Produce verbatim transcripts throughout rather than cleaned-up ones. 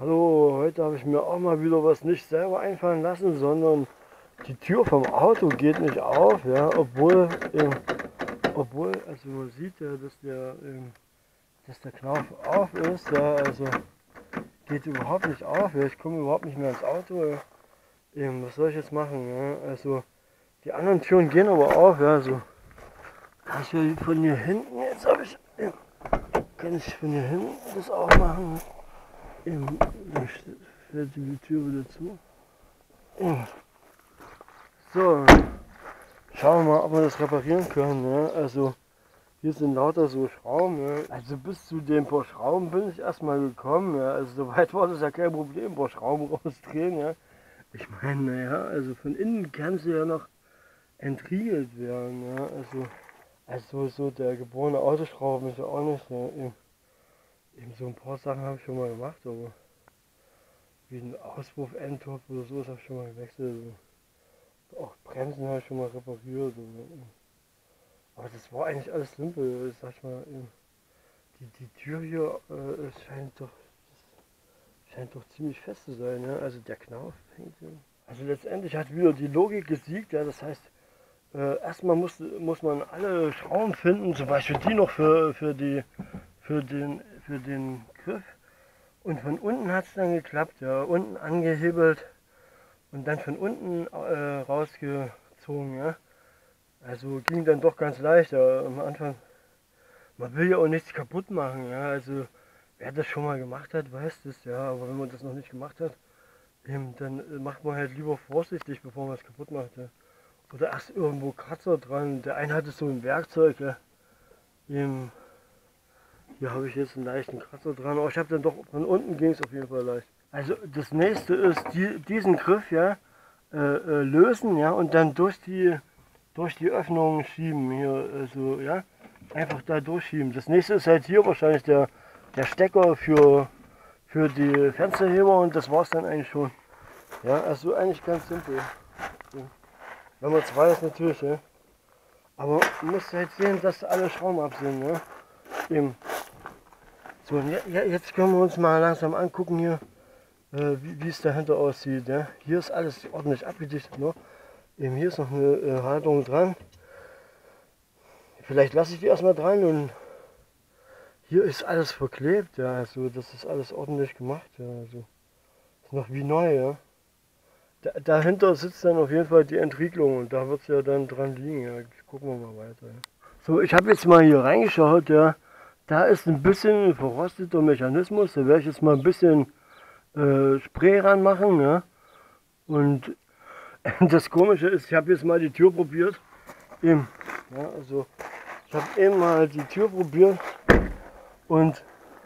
Hallo, heute habe ich mir auch mal wieder was nicht selber einfallen lassen, sondern die Tür vom Auto geht nicht auf, ja, obwohl, ähm, obwohl, also man sieht ja, dass der, ähm, dass der Knauf auf ist, ja, also geht überhaupt nicht auf, ja, ich komme überhaupt nicht mehr ins Auto, ja. Ähm, was soll ich jetzt machen, ja, also die anderen Türen gehen aber auf, ja, also kann ich hier von hier hinten, jetzt habe ich, ähm, kann ich von hier hinten das auch machen, ähm, dann fällt die Tür wieder zu. Ja. So, schauen wir mal, ob wir das reparieren können. Ne? Also hier sind lauter so Schrauben. Ne? Also bis zu den paar Schrauben bin ich erstmal gekommen. Ja? Also soweit war das ja kein Problem, ein paar Schrauben rausdrehen. Ja? Ich meine, naja, also von innen kann sie ja noch entriegelt werden. Ja? Also, also so der geborene Autoschrauben ist ja auch nicht. Ja? Eben, eben so ein paar Sachen habe ich schon mal gemacht, aber wie ein Auspuff-Endtopf oder so, das habe ich schon mal gewechselt. Also. Auch Bremsen habe ich schon mal repariert. Aber das war eigentlich alles simpel. Sag ich mal, die, die Tür hier äh, es scheint, doch, scheint doch ziemlich fest zu sein. Ja? Also der Knauf hängt hier. Also letztendlich hat wieder die Logik gesiegt. Ja? Das heißt, äh, erstmal muss, muss man alle Schrauben finden, zum Beispiel die noch für, für, die, für, den, für den Griff. Und von unten hat es dann geklappt. Ja? Unten angehebelt. Und dann von unten äh, rausgezogen, ja. Also ging dann doch ganz leicht, ja. Am Anfang. Man will ja auch nichts kaputt machen, ja. Also wer das schon mal gemacht hat, weiß das, ja. Aber wenn man das noch nicht gemacht hat, eben, dann macht man halt lieber vorsichtig, bevor man es kaputt macht, ja. Oder erst irgendwo Kratzer dran. Der eine hatte so ein Werkzeug, ja. Eben, hier habe ich jetzt einen leichten Kratzer dran, aber ich habe dann doch von unten ging es auf jeden Fall leicht. Also das nächste ist die, diesen Griff, ja, äh, äh, lösen, ja, und dann durch die durch die Öffnung schieben hier, also ja, einfach da durchschieben. Das nächste ist halt hier wahrscheinlich der, der Stecker für, für die Fensterheber und das war es dann eigentlich schon. Ja, also eigentlich ganz simpel. So. Wenn man es weiß natürlich, ja. Aber man muss halt sehen, dass alle Schrauben ab sind, ja. Eben. So, und jetzt können wir uns mal langsam angucken hier, äh, wie es dahinter aussieht. Ja. Hier ist alles ordentlich abgedichtet. Ne? Eben hier ist noch eine äh, Halterung dran. Vielleicht lasse ich die erstmal dran und hier ist alles verklebt. Ja, also das ist alles ordentlich gemacht. Ja, also ist noch wie neu. Ja. Da, dahinter sitzt dann auf jeden Fall die Entriegelung und da wird es ja dann dran liegen. Ja. Gucken wir mal weiter. Ja. So, ich habe jetzt mal hier reingeschaut. Ja. Da ist ein bisschen ein verrosteter Mechanismus, da werde ich jetzt mal ein bisschen äh, Spray ranmachen. Ja? Und das Komische ist, ich habe jetzt mal die Tür probiert. Eben, ja, also ich habe eben mal die Tür probiert und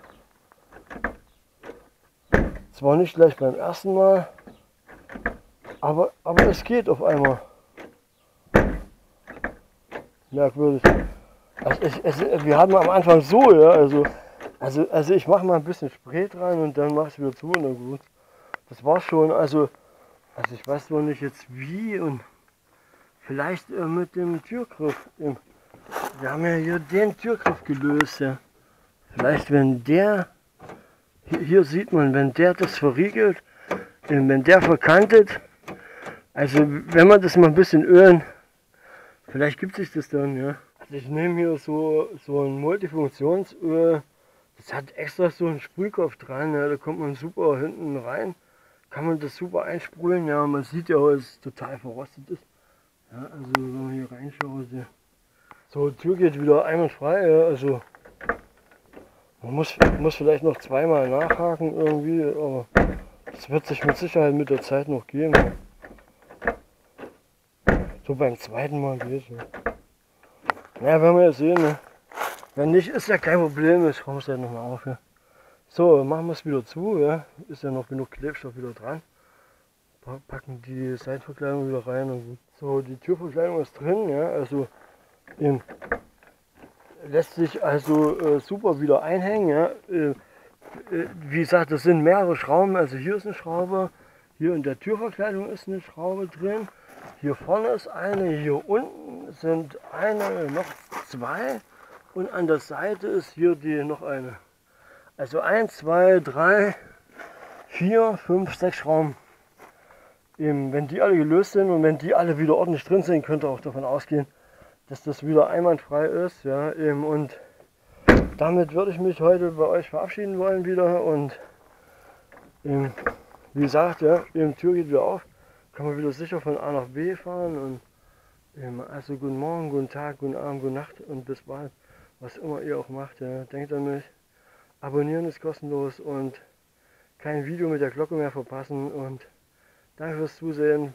zwar nicht gleich beim ersten Mal, aber, aber es geht auf einmal. Merkwürdig. Also ich, es, wir hatten am Anfang so, ja, also, also, also ich mache mal ein bisschen Spray dran und dann mache ich wieder zu und dann gut. Das war schon, also, also ich weiß noch nicht jetzt wie und vielleicht äh, mit dem Türgriff. Wir haben ja hier den Türgriff gelöst, ja. Vielleicht wenn der, hier, hier sieht man, wenn der das verriegelt, wenn der verkantet, also wenn man das mal ein bisschen ölen, vielleicht gibt sich das dann, ja. Also ich nehme hier so, so ein Multifunktionsöl, das hat extra so einen Sprühkopf dran, ja, da kommt man super hinten rein, kann man das super einsprühen, ja, man sieht ja, dass es total verrostet ist. Ja, also wenn man hier reinschaut, ja. So, die Tür geht wieder einwandfrei, ja, also man muss, muss vielleicht noch zweimal nachhaken irgendwie, aber das wird sich mit Sicherheit mit der Zeit noch geben. So beim zweiten Mal geht es. Ja. Naja, werden wir ja sehen. Ne? Wenn nicht, ist ja kein Problem. Ich komme es ja nochmal auf. Ja. So, machen wir es wieder zu. Ja. Ist ja noch genug Klebstoff wieder dran. Packen die Seitenverkleidung wieder rein. Und gut. So, die Türverkleidung ist drin. Ja. Also ähm, lässt sich also äh, super wieder einhängen. Ja. Äh, äh, wie gesagt, das sind mehrere Schrauben. Also hier ist eine Schraube. Hier in der Türverkleidung ist eine Schraube drin. Hier vorne ist eine, hier unten sind eine, noch zwei und an der Seite ist hier die noch eine. Also eins, zwei, drei, vier, fünf, sechs Schrauben. Eben, wenn die alle gelöst sind und wenn die alle wieder ordentlich drin sind, könnt ihr auch davon ausgehen, dass das wieder einwandfrei ist. Ja, eben, und damit würde ich mich heute bei euch verabschieden wollen wieder. Und eben, wie gesagt, ja, die Tür geht wieder auf, kann man wieder sicher von A nach B fahren. Und eben, also guten Morgen, guten Tag, guten Abend, gute Nacht und bis bald. Was immer ihr auch macht, ja, denkt an mich. Abonnieren ist kostenlos und kein Video mit der Glocke mehr verpassen. Und danke fürs Zusehen.